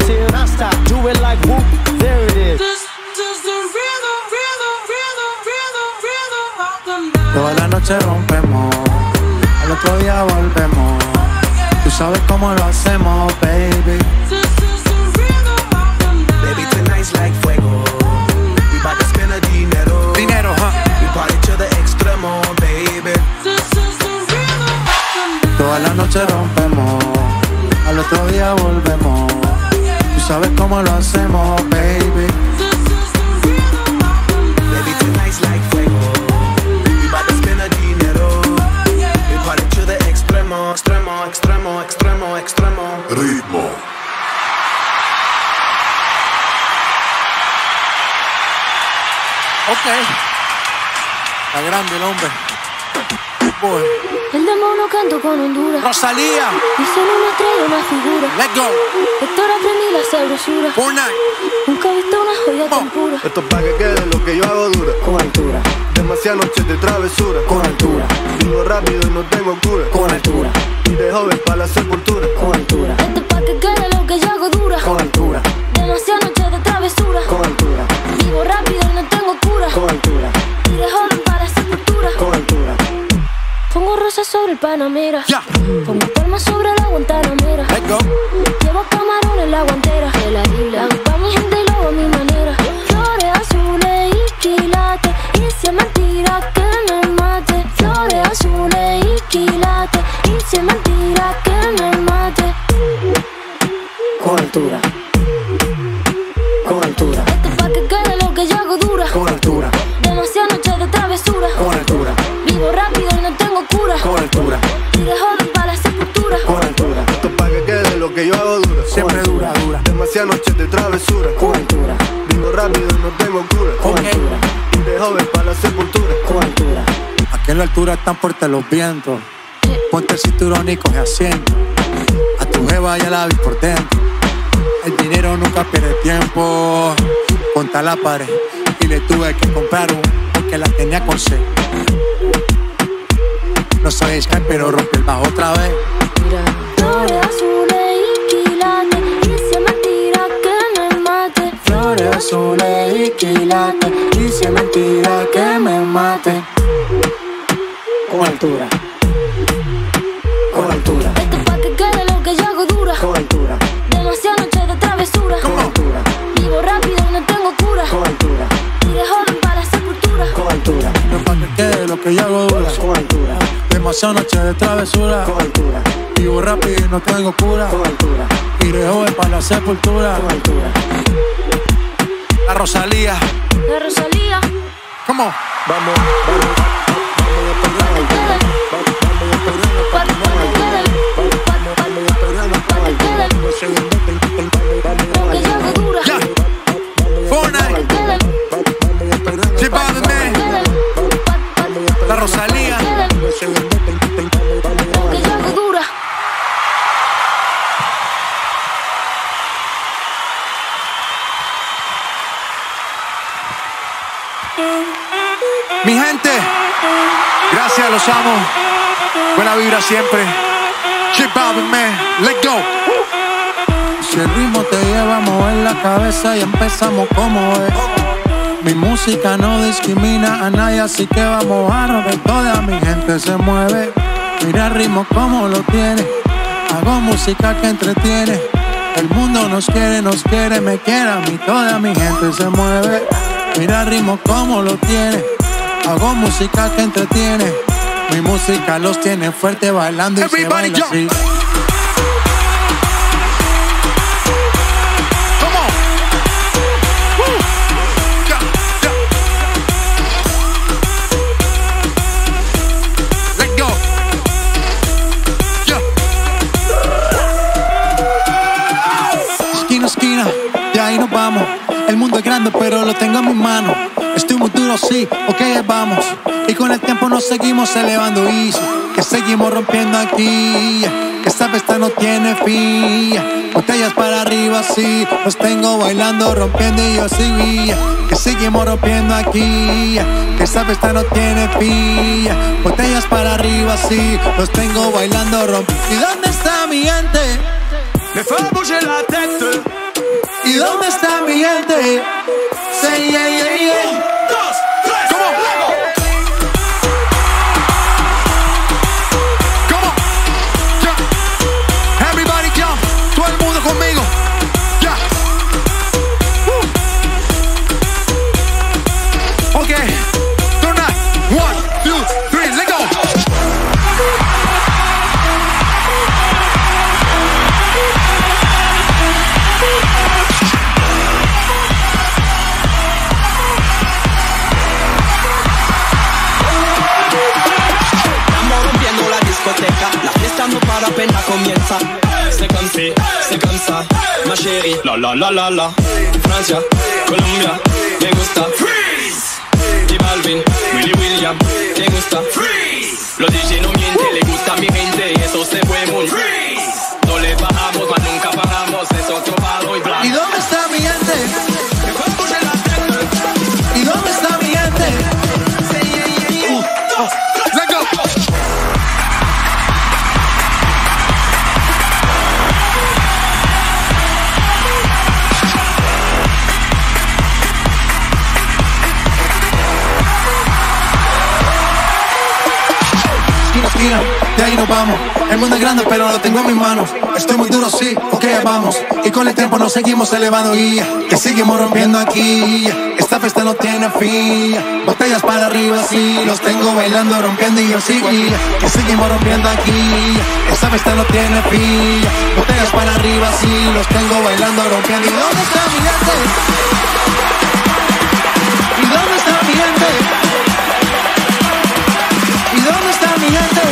Rasta, do it like whoop, there it is. Toda la noche rompemos, al otro día volvemos. Tú sabes cómo lo hacemos, baby. Baby, tonight's like fuego. We bout to spend a dinero. Dinero, We party to the extremo, baby. Toda la noche rompemos, al otro día volvemos. Tú sabes cómo lo hacemos, baby. Baby, tonight's like fuego. We bout to spend a dinero. We party to the extremo, extremo, extremo, extremo, extremo. Ritmo. Ok. Está grande el hombre. Big boy. El demonio canto con Honduras. Rosalía. Dicen una estrella, una figura. Let's go. Héctor aprendí la sabrosura. Fortnite. Nunca he visto una joya tan pura. Esto es pa' que quede lo que yo hago dura. Con altura, Demasiadas noches de travesura. con altura, Vivo rápido y no tengo cura. con altura, Y de joven pa' la sepultura. con altura, Esto es pa' que quede lo que yo hago dura. con altura, Demasiadas noches de travesura. con altura, Vivo rápido y no tengo cura. con altura, Y de joven para la sepultura. con altura. Pongo rosas sobre el Panamera. Ya. Pongo palmas sobre la Guantanamera. Let's go. Llevo camarones en la guantera. De la isla. Hago pa' mi gente y lo hago a mi manera. Flores azules y quilates. Y si es mentira que me mate. Flores azules y quilates. Y si es mentira que me mate. Con altura, con altura, Esto es pa' que quede lo que yo hago dura. con altura, Demasiadas noches de travesura. con altura, Vivo rápido y no tengo cura. con altura, Y de joven para la sepultura. con altura, Esto es pa' que quede lo que yo hago dura. Siempre dura, dura. Demasiadas noches de travesura. con altura, Vivo rápido y no tengo cura. con altura, Y de joven pa' la sepultura. con altura. Aquí en la altura están fuertes los vientos. Ponte el cinturón y coge asiento. A tu jeva ya la vi por dentro. El dinero nunca pierde tiempo. Contra la pared y le tuve que comprar un porque la tenía con C. No soy Sky pero rompí el bajo otra vez. Flores azules y quilates. Y si es mentira que me mate. Flores azules y quilates. Y si es mentira que me mate. Con altura, con altura, Esto es pa' que quede lo que yo hago dura. con altura, Demasiadas noches de travesura. con altura, Vivo rápido y no tengo cura. con altura, Y de joven para la sepultura. con altura, No es pa' que quede lo que yo hago dura. con altura, Demasiadas noches de travesura. con altura, Vivo rápido y no tengo cura. con altura, Iré joven para la sepultura. con altura. La Rosalía. La Rosalía. ¿Cómo? Vamos, vamos. Pa' que quede. Pa' que quede. Pa' que quede. Lo que yo hago dura. Ya. Pa' Fortnite. que quede. J Balvin. La Rosalía. Lo que yo hago dura. Mi gente, gracias, los amo. Buena vibra siempre. J Balvin, man, let's go. Si el ritmo te lleva a mover la cabeza y empezamos como es. Mi música no discrimina a nadie, así que vamos a romper. Toda mi gente se mueve. Mira el ritmo como lo tiene. Hago música que entretiene. El mundo nos quiere, me quiere a mí. Toda mi gente se mueve. Mira el ritmo como lo tiene. Hago música que entretiene. Mi música los tiene fuerte bailando y se baila así. Esquina, de ahí nos vamos. El mundo es grande, pero lo tengo en mis manos. Estoy muy duro, sí, ok, vamos. Y con el tiempo nos seguimos elevando, easy. Que seguimos rompiendo aquí. Que esta fiesta no tiene fin. Botellas para arriba, sí. Los tengo bailando, rompiendo y yo sí. Que seguimos rompiendo aquí. Que esta fiesta no tiene fin. Botellas para arriba, sí. Los tengo bailando, rompiendo. ¿Y dónde está mi gente? Me fais bouger la tête. ¿Y dónde está mi gente? Say yeah, yeah, yeah. 1, 2, 3, Come on. Come on. Yeah. Everybody jump. Todo el mundo conmigo. Yeah. Okay. Tonight. 1, 2, 3, let's go. La fiesta no para, apenas comienza. C'est comme si, c'est comme ça, ma chérie. La la la la la. Francia, Colombia, me gusta. Freeze. Y Balvin, Willy William, te gusta. Freeze. Los DJ no mienten, le gusta a mi gente y eso se fue muy. Freeze. No le bajamos, mas nunca paramos, es otro palo y blanco. ¿Y dónde está mi gente? ¿Y dónde está mi gente? Let's go. De ahí nos vamos. El mundo es grande pero lo tengo en mis manos. Estoy muy duro, sí, ok, vamos. Y con el tiempo nos seguimos elevando y que seguimos rompiendo aquí. Esta fiesta no tiene fin. Botellas para arriba, sí, los tengo bailando, rompiendo y yo sigo. Que seguimos rompiendo aquí. Esta fiesta no tiene fin. Botellas para arriba, sí, los tengo bailando, rompiendo. ¿Y dónde está mi gente? ¿Y dónde está mi gente? ¿Y dónde está mi gente?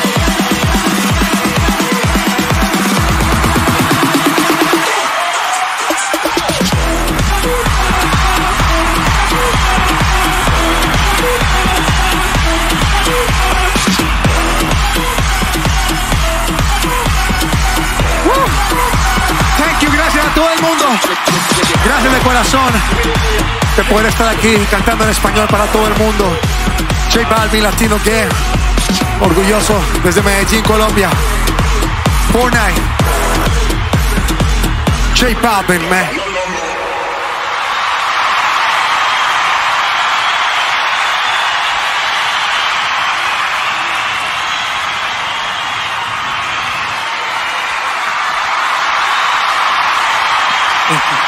Thank you, gracias a todo el mundo. Gracias de corazón de poder estar aquí cantando en español para todo el mundo. J Balvin, Latino Gang, orgulloso desde Medellín, Colombia. Fortnite, J Balvin, man. Thank you.